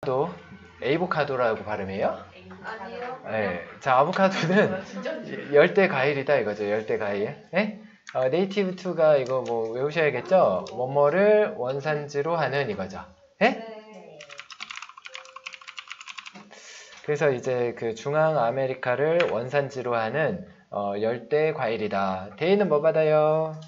이것도 에이보카도라고 발음해요? 아니요. 네. 자, 아보카도는 열대 과일이다 이거죠. 열대 과일. 네? 네이티브 2가 이거 뭐 외우셔야겠죠? 뭐뭐를 원산지로 하는 이거죠. 네? 네. 그래서 이제 그 중앙 아메리카를 원산지로 하는 열대 과일이다. 데이는 뭐 받아요?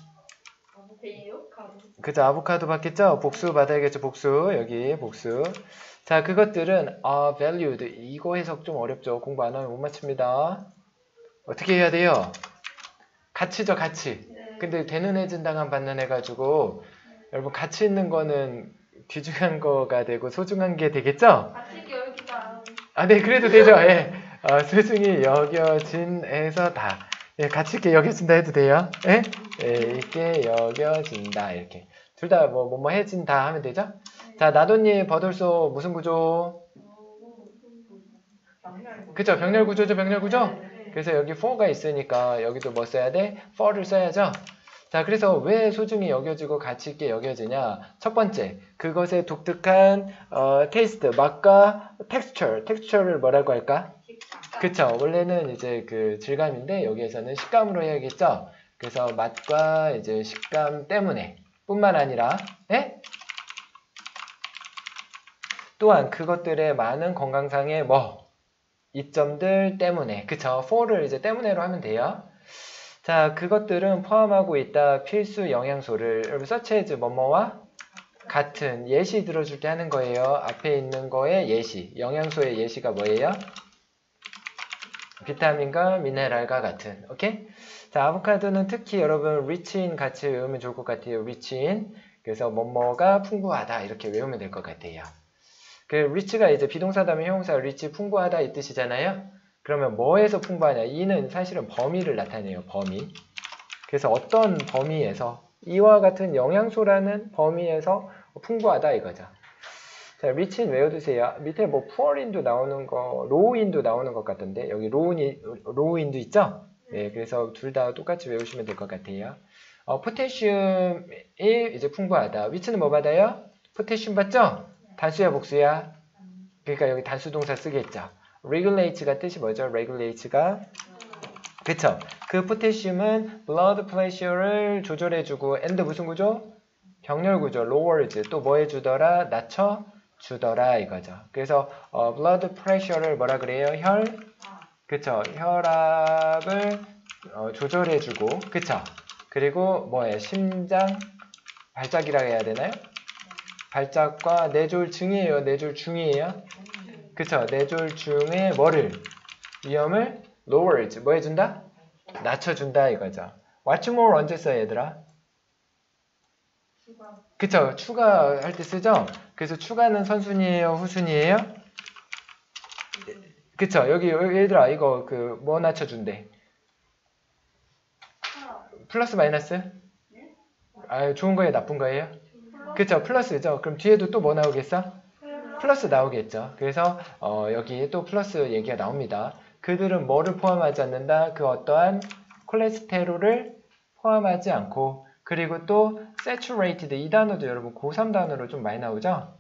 그죠? 아보카도 받겠죠? 복수 받아야겠죠? 복수. 여기 복수. 자, 그것들은 valued. 이거 해석 좀 어렵죠? 공부 안 하면 못 맞춥니다. 어떻게 해야 돼요? 가치죠, 가치. 근데 되는 애 진당한 받는 애 가지고 여러분 가치 있는 거는 귀중한 거가 되고 소중한 게 되겠죠? 가치 있게 여기다. 아, 네, 그래도 되죠. 예. 소중히 여겨진에서 다. 예, 가치 있게 여겨진다 해도 돼요. 예? 예, 있게 여겨진다. 이렇게. 둘 다 뭐 해진다 하면 되죠? 자, 나도님, 버돌소 무슨 구조? 그쵸, 병렬 구조죠, 병렬 구조? 그래서 여기 for가 있으니까 여기도 뭐 써야 돼? for를 써야죠? 자, 그래서 왜 소중히 여겨지고 가치 있게 여겨지냐? 첫 번째, 그것의 독특한 테이스트, 맛과 텍스처를 뭐라고 할까? 그쵸, 원래는 이제 그 질감인데 여기에서는 식감으로 해야겠죠? 그래서 맛과 이제 식감 때문에 뿐만 아니라 예? 또한 그것들의 많은 건강상의 이점들 때문에 그쵸? for를 이제 때문에로 하면 돼요. 자, 그것들은 포함하고 있다 필수 영양소를 여러분 such as 뭐뭐와 같은 예시 들어줄 때 하는 거예요. 앞에 있는 거의 예시, 영양소의 예시가 뭐예요? 비타민과 미네랄과 같은. 오케이? 자, 아보카도는 특히 여러분 rich인 같이 외우면 좋을 것 같아요. rich인. 그래서 뭐뭐가 풍부하다 이렇게 외우면 될 것 같아요. 그 rich가 이제 비동사 다음에 형용사 rich 풍부하다 이 뜻이잖아요. 그러면 뭐에서 풍부하냐? 이는 사실은 범위를 나타내요. 범위. 그래서 어떤 범위에서 이와 같은 영양소라는 범위에서 풍부하다 이거죠. 자, rich는 외워두세요. 밑에 뭐 poor인도 나오는 거, low인도 나오는 것 같던데 여기 low인도 있죠? 네, 그래서 둘 다 똑같이 외우시면 될 것 같아요. 포테슘이 이제 풍부하다. rich는 뭐 받아요? 포테슘 받죠? 단수야 복수야? 그러니까 여기 단수 동사 쓰겠죠. regulate가 뜻이 뭐죠? regulate가 그쵸? 그 포테슘은 blood pressure를 조절해주고 and 무슨 구조? 병렬 구조, lowers 또 뭐 해주더라? 낮춰주더라 이거죠. 그래서 blood pressure를 뭐라 그래요? 그쵸? 혈압을 조절해주고 그쵸? 그리고 뭐예요? 심장 발작이라고 해야 되나요? 발작과 뇌졸중이에요. 뇌졸중이에요. 그쵸? 뇌졸중의 위험을 lowers 뭐 해준다? 낮춰준다 이거죠. Watch more 언제 써요 얘들아? 그쵸? 추가할 때 쓰죠? 그래서 추가는 선순위예요? 후순위예요? 그쵸? 여기 얘들아 이거 뭐 낮춰준대? 플러스 마이너스? 좋은 거예요? 나쁜 거예요? 그쵸? 플러스죠? 그럼 뒤에도 또 뭐 나오겠어? 플러스 나오겠죠. 그래서 여기 또 플러스 얘기가 나옵니다. 그들은 뭐를 포함하지 않는다? 그 어떠한 콜레스테롤을 포함하지 않고 그리고 또 saturated 이 단어도 여러분 고3 단어로 좀 많이 나오죠?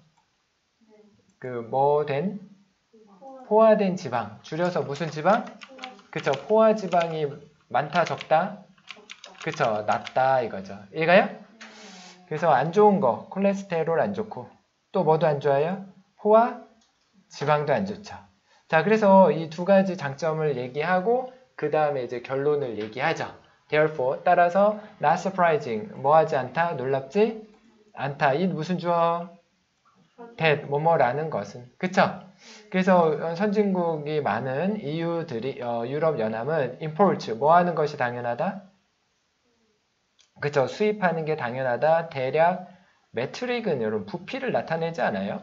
포화된 지방 줄여서 무슨 지방? 그쵸? 포화 지방이 많다 적다? 그쵸? 낮다 이거죠. 이해가요? 그래서 안 좋은 거 콜레스테롤 안 좋고 또 뭐도 안 좋아요? 포화 지방도 안 좋죠. 자, 그래서 이 두 가지 장점을 얘기하고 그 다음에 이제 결론을 얘기하죠. Therefore, 따라서 not surprising, 뭐하지 않다, 놀랍지 않다. 이 무슨 주어? that, 뭐뭐라는 것은. 그쵸? 그래서 선진국이 많은 EU들이, 유럽연합은 import, 뭐하는 것이 당연하다? 그쵸? 수입하는 게 당연하다. 대략 메트릭은 여러분 부피를 나타내지 않아요?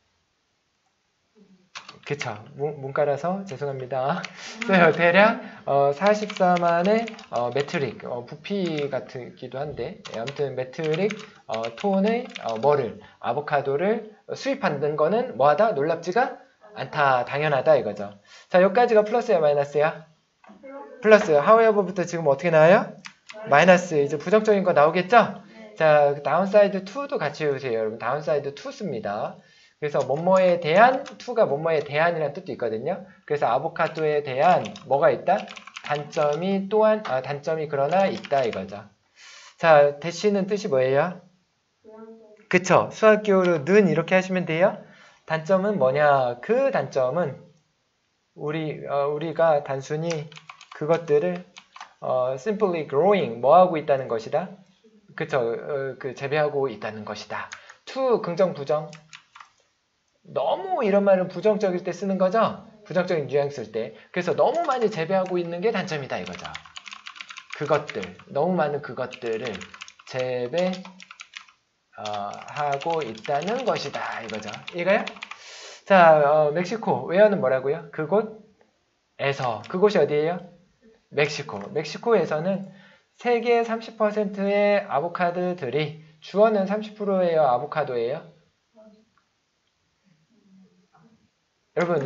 그쵸. 문과라서 죄송합니다. 대략 44만의 메트릭, 부피 같기도 한데 아무튼 메트릭 톤의 아보카도를 수입하는 거는 뭐하다? 놀랍지가 않다. 당연하다 이거죠. 자, 여기까지가 플러스야 마이너스야? 플러스. however부터 지금 어떻게 나와요? 마이너스. 이제 부정적인 거 나오겠죠? 자, 다운사이드 2도 같이 외우세요. 여러분 다운사이드 2 씁니다. 그래서 뭐뭐에 대한 to가 뭐뭐에 대한이라는 뜻도 있거든요. 그래서 아보카도에 대한 뭐가 있다? 단점이 또한 단점이 그러나 있다 이거죠. 자, 대시는 뜻이 뭐예요? 그쵸? 수학기호로 는 이렇게 하시면 돼요. 단점은 뭐냐? 그 단점은 우리가 단순히 그것들을 simply growing 뭐 하고 있다는 것이다. 그쵸? 그 재배하고 있다는 것이다. to 긍정 부정. 너무 이런 말은 부정적일 때 쓰는 거죠. 부정적인 유형 쓸 때. 그래서 너무 많이 재배하고 있는 게 단점이다 이거죠. 그것들, 너무 많은 그것들을 재배하고 있다는 것이다 이거죠. 이거요? 자, 멕시코 웨어는 뭐라고요? 그곳에서. 그곳이 어디예요? 멕시코. 멕시코에서는 세계 30%의 아보카도들이 주어는 30%예요? 아보카도예요? 여러분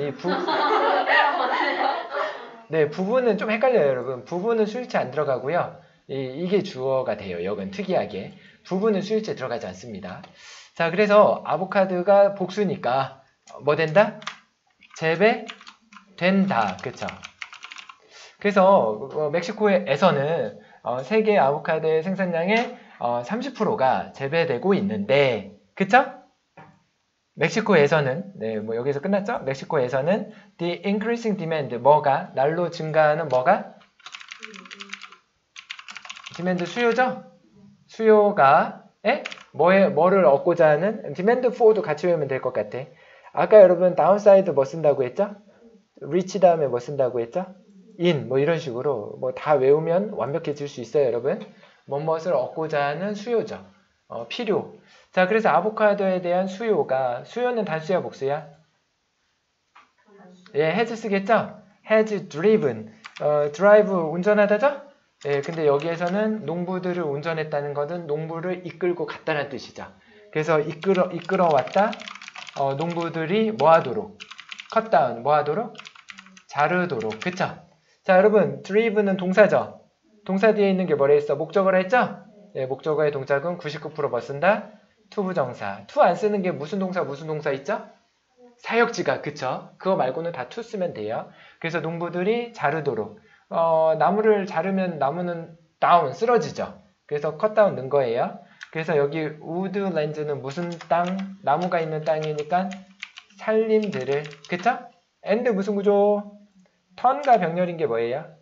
네, 부분은 좀 헷갈려요 여러분. 부분은 수일체 안 들어가고요. 이게 주어가 돼요. 여긴 특이하게. 부분은 수일체 들어가지 않습니다. 자, 그래서 아보카도가 복수니까 뭐 된다? 재배된다. 그쵸? 그래서 멕시코에서는 세계 아보카도의 생산량의 30%가 재배되고 있는데 그쵸? 멕시코에서는 뭐 여기서 끝났죠? 멕시코에서는 the increasing demand 뭐가 날로 증가하는 뭐가 demand 수요죠? 수요가 뭐를 얻고자 하는 demand for도 같이 외우면 될 것 같아. 아까 여러분 downside 뭐 쓴다고 했죠? reach 다음에 뭐 쓴다고 했죠? in 뭐 이런 식으로 뭐 다 외우면 완벽해질 수 있어요, 여러분. 무엇을 얻고자 하는 수요죠. 필요. 자, 그래서 아보카도에 대한 수요는 단수야, 복수야? 예, has 쓰겠죠? has driven. drive 운전하다죠? 예, 근데 여기에서는 농부들을 운전했다는 것은 농부를 이끌고 갔다는 뜻이죠. 그래서 이끌어왔다. 농부들이 뭐 하도록? cut down, 뭐 하도록? 자르도록. 그쵸? 자, 여러분, driven은 동사죠? 동사 뒤에 있는 게 뭐라 했어? 목적어라 했죠? 예, 목적어의 동작은 99% 뭐 쓴다? to 부정사. to 안 쓰는 게 무슨 동사 있죠? 사역지가, 그쵸? 그거 말고는 다 to 쓰면 돼요. 그래서 농부들이 자르도록. 나무를 자르면 나무는 down, 쓰러지죠? 그래서 cut down 넣은 거예요. 그래서 여기 woodland는 무슨 땅? 나무가 있는 땅이니까 산림들을, 그쵸? and 무슨 구조? 턴과 병렬인 게 뭐예요?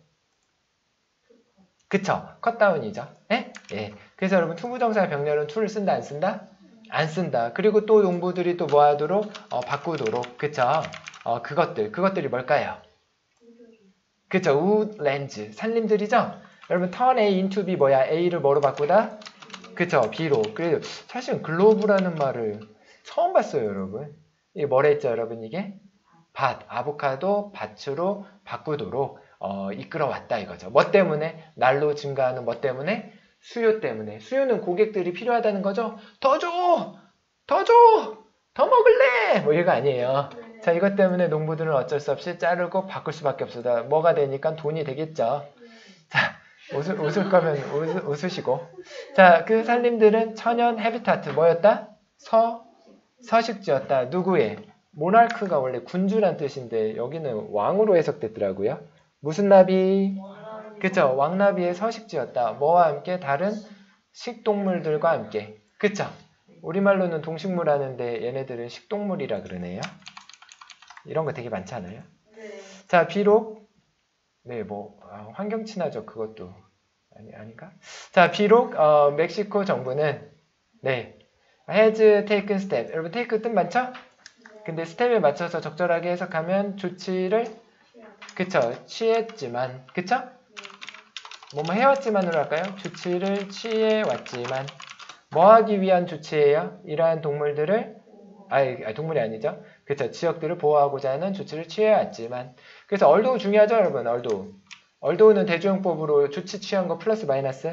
그쵸? 컷다운이죠. 예? 예. 그래서 여러분 투부정사 병렬은 to를 쓴다 안 쓴다? 안 쓴다. 그리고 또 농부들이 또 뭐 하도록? 바꾸도록. 그쵸? 그것들이 뭘까요? 그쵸? woodlands. 산림들이죠? 여러분 turn A into B 뭐야? A를 뭐로 바꾸다? 그쵸? B로. 그래도 사실은 글로브라는 말을 처음 봤어요, 여러분. 이게 뭐라 했죠, 여러분? 이게? 아보카도 밭으로 바꾸도록 이끌어왔다 이거죠. 뭐 때문에? 날로 증가하는 뭐 때문에? 수요 때문에. 수요는 고객들이 필요하다는 거죠. 더 줘! 더 줘! 더 먹을래! 뭐 이거 아니에요. 자, 이것 때문에 농부들은 어쩔 수 없이 자르고 바꿀 수밖에 없어요. 뭐가 되니까 돈이 되겠죠. 자, 웃을 거면 웃으시고. 자, 그 산림들은 천연 헤비타트 뭐였다? 서식지였다. 누구의? 모나크가 원래 군주란 뜻인데 여기는 왕으로 해석됐더라고요. 무슨 나비? 그쵸? 왕나비의 서식지였다. 뭐와 함께? 다른 식동물들과 함께. 그쵸? 우리말로는 동식물 하는데 얘네들은 식동물이라 그러네요. 이런 거 되게 많지 않아요? 네. 자, 비록 환경 친화적 그것도 아닌가? 자, 비록 멕시코 정부는 has taken step. 여러분 take 뜻 많죠? 근데 스텝에 맞춰서 적절하게 해석하면 조치를 그쵸? 취했지만 그쵸? 뭐뭐 해왔지만으로 할까요? 조치를 취해왔지만 뭐 하기 위한 조치예요? 이러한 동물들을 동물이 아니죠? 그쵸? 지역들을 보호하고자 하는 조치를 취해왔지만 그래서 얼도우 중요하죠 여러분? 얼도우는 대조용법으로 조치 취한 거 플러스 마이너스?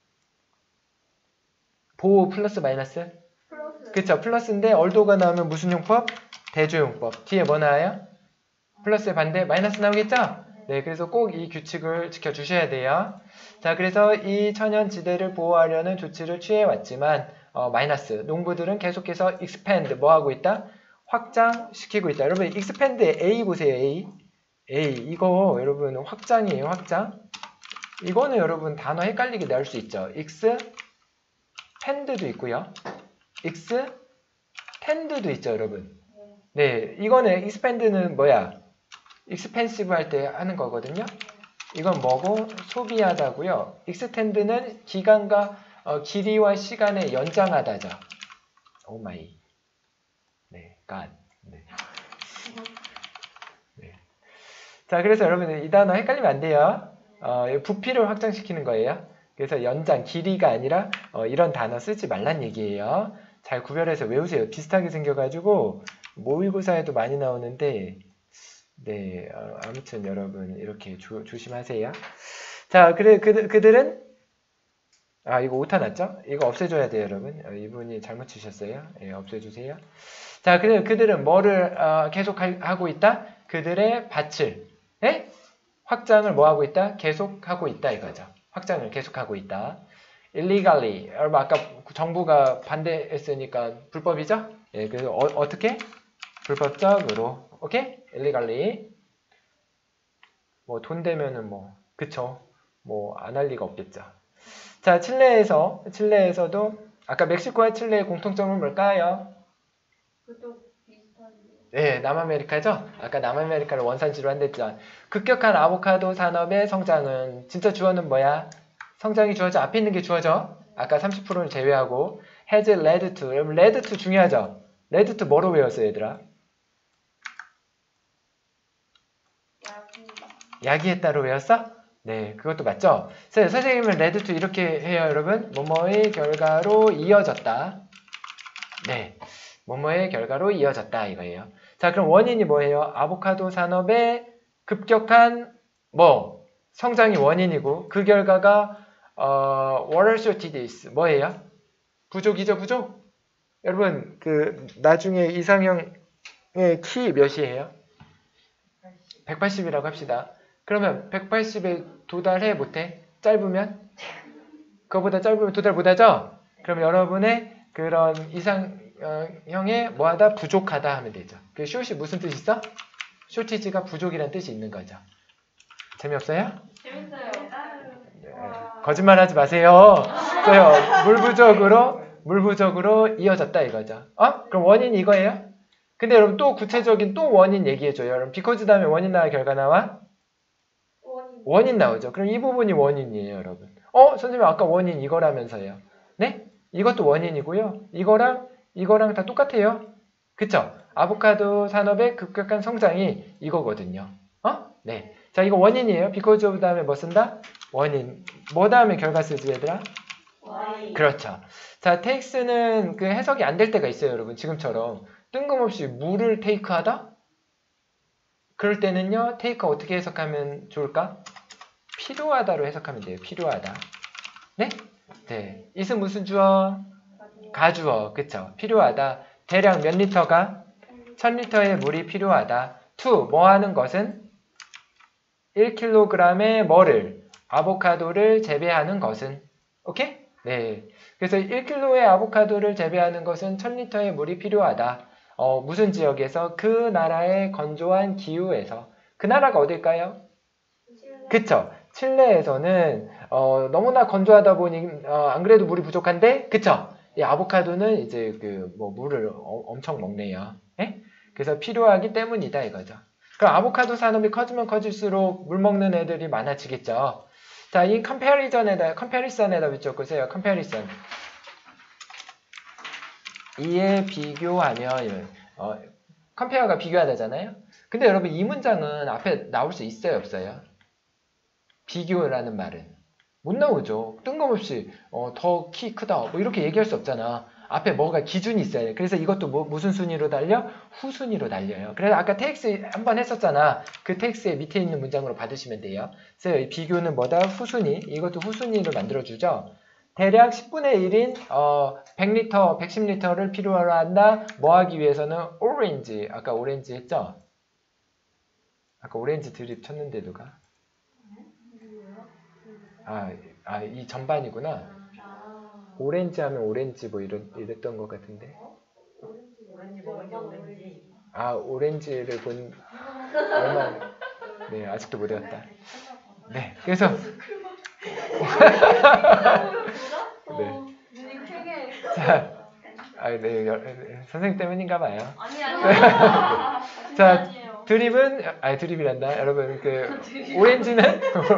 보호 플러스 마이너스? 그쵸? 플러스인데 얼도우가 나오면 무슨 용법? 대조용법. 뒤에 뭐 나와요? 플러스의 반대 마이너스 나오겠죠? 네, 그래서 꼭 이 규칙을 지켜주셔야 돼요. 자, 그래서 이 천연지대를 보호하려는 조치를 취해왔지만 마이너스. 농부들은 계속해서 expand 뭐 하고 있다? 확장시키고 있다. 여러분 expand A 보세요. A 이거 여러분 확장이에요. 확장. 이거는 여러분 단어 헷갈리게 나올 수 있죠. expand도 있고요. extend도 있죠, 여러분. 네, 이거는 expand는 뭐야? expensive 할 때 하는 거거든요. 이건 뭐고? 소비하다고요. extend는 기간과 길이와 시간을 연장하다죠. 오 마이. 네, God. 네. 네. 자, 그래서 여러분 이 단어 헷갈리면 안 돼요. 부피를 확장시키는 거예요. 그래서 연장, 길이가 아니라 이런 단어 쓰지 말란 얘기예요. 잘 구별해서 외우세요. 비슷하게 생겨가지고 모의고사에도 많이 나오는데 네, 아무튼 여러분 이렇게 조심하세요. 자, 그들은 이거 오타 났죠? 이거 없애줘야 돼요, 여러분. 이분이 잘못 치셨어요. 예, 없애주세요. 자, 그들은 뭐를 계속 하고 있다? 그들의 밭을 확장을 뭐 하고 있다? 계속하고 있다 이거죠. 확장을 계속하고 있다. illegally. 여러분 아까 정부가 반대했으니까 불법이죠? 예, 그래서 어떻게? 불법적으로. 오케이? illegally. 뭐 돈 되면은 뭐 그쵸? 뭐 안 할 리가 없겠죠. 자, 칠레에서도 아까 멕시코와 칠레의 공통점은 뭘까요? 그것도 비슷한데. 네, 남아메리카죠? 아까 남아메리카를 원산지로 한댔죠. 급격한 아보카도 산업의 성장은 진짜 주어는 뭐야? 성장이 주어져. 앞에 있는 게 주어져. 아까 30%를 제외하고 has led to. 여러분 led to 중요하죠? led to 뭐로 외웠어요, 얘들아? 야기했다로 외웠어? 네, 그것도 맞죠? 선생님은 led to 이렇게 해요, 여러분. 뭐뭐의 결과로 이어졌다. 네, 뭐뭐의 결과로 이어졌다 이거예요. 자, 그럼 원인이 뭐예요? 아보카도 산업의 급격한 성장이 원인이고 그 결과가 water shortages 뭐예요? 부족이죠, 부족? 여러분 그 나중에 이상형의 키 몇이에요? 180이라고 합시다. 그러면 180에 도달해 못해? 짧으면? 그거보다 짧으면 도달 못하죠? 그럼 여러분의 그런 이상형에 뭐하다? 부족하다 하면 되죠. 그 숏이 무슨 뜻이 있어? 쇼티지가 부족이란 뜻이 있는 거죠. 재미없어요? 재밌어요. 네. 거짓말 하지 마세요. 물부족으로 이어졌다 이거죠. 그럼 원인이 이거예요? 근데 여러분 또 구체적인 또 원인 얘기해줘요. 여러분 because 다음에 원인 나와 결과 나와? 원인 나오죠. 그럼 이 부분이 원인이에요, 여러분. 선생님 아까 원인 이거라면서요. 네? 이것도 원인이고요. 이거랑 다 똑같아요. 그쵸? 아보카도 산업의 급격한 성장이 이거거든요. 네. 자, 이거 원인이에요. because of 다음에 뭐 쓴다? 원인. 뭐 다음에 결과 쓰지, 얘들아? 그렇죠. 자, take는 그 해석이 안 될 때가 있어요, 여러분. 지금처럼. 뜬금없이 물을 테이크하다? 그럴 때는요, 테이크 어떻게 해석하면 좋을까? 필요하다로 해석하면 돼요. 필요하다. 네? 네. it은 무슨 주어? 가주어. 그쵸? 필요하다. 대략 몇 리터가? 1000리터의 물이 필요하다. to, 뭐 하는 것은? 1kg의 뭐를? 아보카도를 재배하는 것은? 오케이? 네. 그래서 1kg의 아보카도를 재배하는 것은 1000리터의 물이 필요하다. 무슨 지역에서? 그 나라의 건조한 기후에서. 그 나라가 어딜까요? 그쵸? 칠레에서는 너무나 건조하다 보니 안 그래도 물이 부족한데, 그쵸? 이 아보카도는 이제 물을 엄청 먹네요. 예? 그래서 필요하기 때문이다 이거죠. 그럼 아보카도 산업이 커지면 커질수록 물 먹는 애들이 많아지겠죠. 자, 이 컴패리선에다 붙여보세요. 컴패리선. 이에 비교하면 컴페어가 비교하다잖아요. 근데 여러분 이 문장은 앞에 나올 수 있어요, 없어요? 비교라는 말은 못 나오죠. 뜬금없이 더 키 크다 뭐 이렇게 얘기할 수 없잖아. 앞에 뭐가 기준이 있어요. 그래서 이것도 무슨 순위로 달려? 후순위로 달려요. 그래서 아까 텍스 한번 했었잖아. 그 텍스의 밑에 있는 문장으로 받으시면 돼요. 그래서 이 비교는 뭐다? 후순위. 이것도 후순위로 만들어주죠. 대략 10분의 1인 100리터, 110리터를 필요로 한다. 뭐 하기 위해서는 오렌지. 아까 오렌지 했죠? 아까 오렌지 드립 쳤는데 누가? 이 전반이구나. 오렌지 하면 오렌지 뭐 이랬던 것 같은데. 오렌지. 아, 오렌지를 본 얼마 네, 아직도 못 외웠다. 네, 그래서 네. 눈이 크게. 자, 네, 선생님 때문인가 봐요. 아니. 자, 드립이란다. 여러분, 오렌지는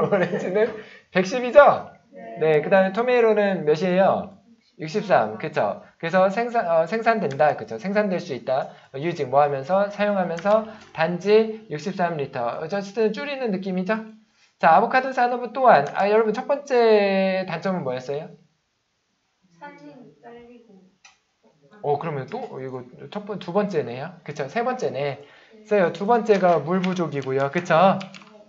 110이죠? 네, 그 다음에 토메이로는 몇이에요? 63, 그쵸? 그래서 생산된다, 그쵸? 생산될 수 있다. using 뭐 하면서? 사용하면서 단지 63리터. 어쨌든 줄이는 느낌이죠? 자, 아보카도 산업은 또한, 여러분 첫 번째 단점은 뭐였어요? 산이 잘리고. 그러면 또, 이거 두 번째네요? 그쵸? 세 번째네. 써요. 두 번째가 물 부족이고요. 그쵸?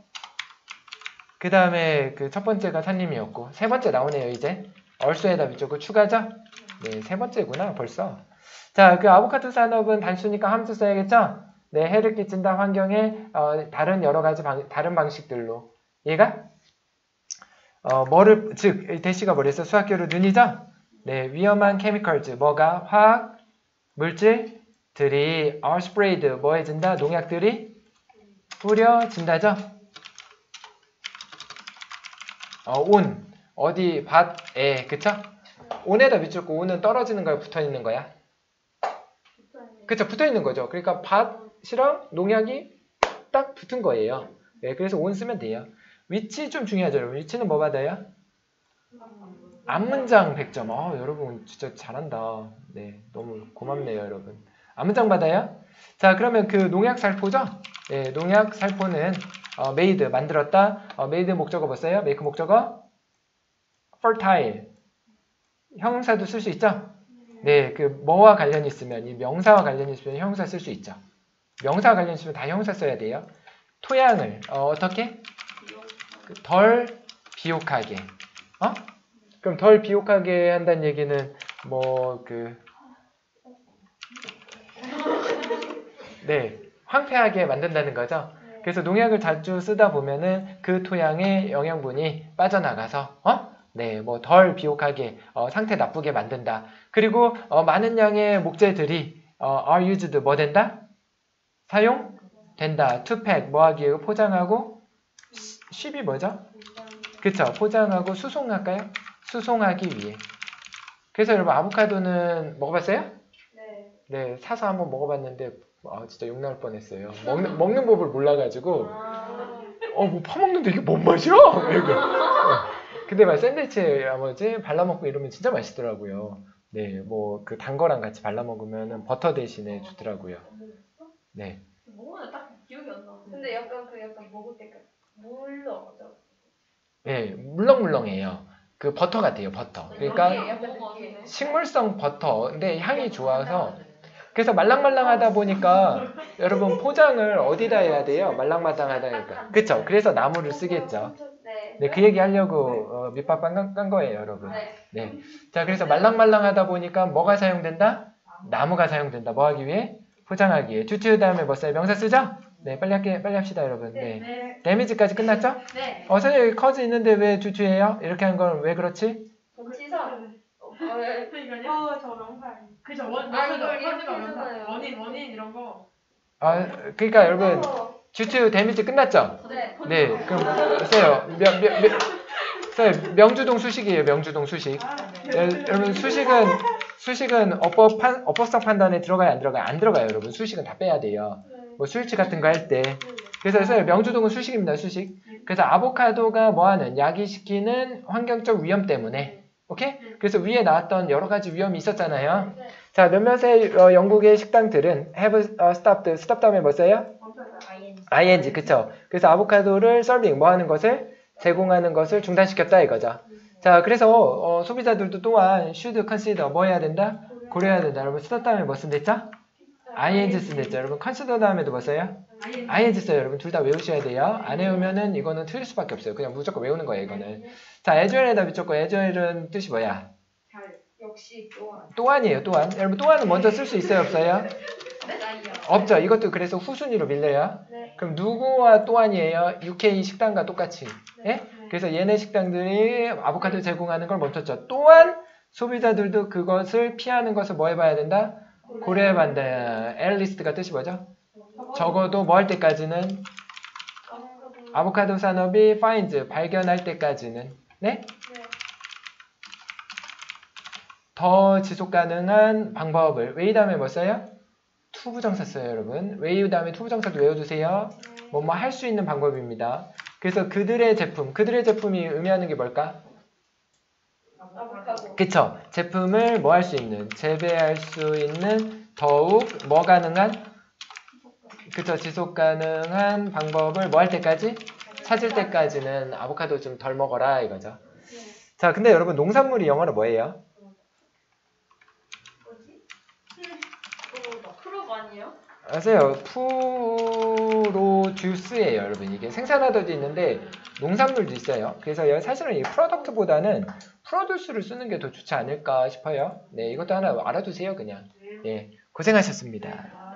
그 다음에 첫 번째가 산림이었고, 세 번째 나오네요, 이제. 얼수에다 밑쪽은 추가죠? 네, 세 번째구나, 벌써. 자, 아보카도 산업은 단수니까 함수 써야겠죠? 네, 해를 끼친다 환경에, 다른 여러 가지 다른 방식들로. 얘가? 대시가 뭐랬어? 수학교로 눈이죠? 네, 위험한 chemicals, 뭐가? 화학, 물질들이 are sprayed, 뭐 해진다? 농약들이 뿌려진다죠? 어디, 밭에, 그쵸? 온에다 밑줄 거, 온은 떨어지는 거야, 붙어 있는 거야? 그쵸, 붙어 있는 거죠. 그러니까 밭이랑 농약이 딱 붙은 거예요. 네, 그래서 온 쓰면 돼요. 위치 좀 중요하죠, 여러분. 위치는 뭐 받아요? 앞문장 100점. 여러분 진짜 잘한다. 네, 너무 고맙네요, 여러분. 앞문장 받아요? 자, 그러면 농약 살포죠? 네, 농약 살포는 made, 만들었다. made 목적어 뭐 써요? make 목적어? fertile. 형용사도 쓸 수 있죠? 네, 뭐와 관련이 있으면, 이 명사와 관련이 있으면 형용사 쓸 수 있죠. 명사와 관련이 있으면 다 형용사 써야 돼요. 토양을, 어떻게? 덜 비옥하게. 그럼 덜 비옥하게 한다는 얘기는, 네, 황폐하게 만든다는 거죠. 그래서 농약을 자주 쓰다 보면은 그 토양의 영양분이 빠져나가서, 네, 덜 비옥하게, 상태 나쁘게 만든다. 그리고, 많은 양의 목재들이, are used, 뭐 된다? 사용된다. to pack, 뭐 하기 위해 포장하고, ship이 뭐죠? 그쵸, 포장하고 수송할까요? 수송하기 위해. 그래서 여러분, 아보카도는 먹어봤어요? 네, 사서 한번 먹어봤는데, 진짜 욕 나올 뻔했어요. 먹는 법을 몰라가지고, 뭐 파먹는데 이게 뭔 맛이야? 근데 샌드위치에 발라먹고 이러면 진짜 맛있더라고요. 네, 단 거랑 같이 발라먹으면 버터 대신에 주더라고요. 네. 먹으면 딱 기억이 안 나. 근데 약간 먹을 때 물렁하죠? 네, 물렁물렁해요. 버터 같아요, 버터. 그러니까 식물성 버터. 근데 향이 좋아서. 그래서 말랑말랑하다 보니까 여러분 포장을 어디다 해야 돼요? 말랑말랑하다니까. 그쵸? 그래서 나무를 쓰겠죠. 네, 그 얘기 하려고 밑밥 깐 거예요, 여러분. 네. 자, 그래서 말랑말랑하다 보니까 뭐가 사용된다? 나무가 사용된다. 뭐 하기 위해? 포장하기 위해. 주투 다음에 뭐 써요? 명사 쓰죠? 네, 빨리 합시다, 여러분. 네. 데미지까지 끝났죠? 네. 선생님 여기 커즈 있는데 왜 주투예요? 이렇게 한 건 왜 그렇지? 치사. 저 명사. 그죠? 이걸 이렇게 해주나요? 원인 이런 거. 그러니까 여러분 주투 데미지 끝났죠? 네. 그럼 써요. 명주동 수식이에요. 명주동 수식. 여러분 수식은 어법성 판단에 들어가요, 안 들어가요? 안 들어가요, 여러분. 수식은 다 빼야 돼요. 수일치 같은 거 할 때. 그래서 써요. 명주동은 수식입니다, 수식. 그래서 아보카도가 뭐하는? 야기시키는 환경적 위험 때문에. 오케이? 그래서 위에 나왔던 여러 가지 위험이 있었잖아요. 자, 몇몇의 영국의 식당들은 have stopped. stop 다음에 뭐 써요? ing, 그쵸? 그래서 아보카도를 서빙, 뭐 하는 것을? 제공하는 것을 중단시켰다 이거죠. 자, 그래서 소비자들도 또한 should consider, 뭐 해야 된다? 고려해야 된다. 여러분, stop 다음에 뭐 쓴댔죠? ing 쓴댔죠. 여러분, consider 다음에도 뭐 써요? ing 써요. 여러분, 둘 다 외우셔야 돼요. 안 외우면은 이거는 틀릴 수밖에 없어요. 그냥 무조건 외우는 거예요, 이거는. 자, 에즈웰에다 밑줬고, 에즈웰은 뜻이 뭐야? 역시 또한. 또한이에요, 또한. 여러분, 또한은 먼저 쓸 수 있어요, 없어요? 없죠. 이것도 그래서 후순위로 밀려요. 그럼 누구와 또한이에요? UK 식당과 똑같이. 예? 그래서 얘네 식당들이 아보카도 제공하는 걸 멈췄죠. 또한 소비자들도 그것을 피하는 것을 뭐 해봐야 된다? 고려해봐야 된다. 엘리스트가 뜻이 뭐죠? 적어도 뭐 할 때까지는 아보카도 산업이 finds 발견할 때까지는 네? 네. 더 지속 가능한 방법을 웨이 다음에 뭐 써요? 투부정사 써요 여러분. 웨이 다음에 투부정사도 외워두세요. 뭐 할 수 있는 방법입니다. 그래서 그들의 제품이 의미하는 게 뭘까? 아보카도. 그쵸? 제품을 뭐 할 수 있는, 재배할 수 있는 더욱 뭐 가능한? 그쵸? 지속 가능한 방법을 뭐 할 때까지? 찾을 때까지는 아보카도 좀 덜 먹어라 이거죠. 자, 근데 여러분 농산물이 영어로 뭐예요? 뭐지? 프로 아니에요? 아세요? 프로듀스예요 여러분. 이게 생산하다도 있는데 농산물도 있어요. 그래서 사실은 이 프로덕트보다는 프로듀스를 쓰는 게 더 좋지 않을까 싶어요. 네, 이것도 하나 알아두세요 그냥. 네, 고생하셨습니다.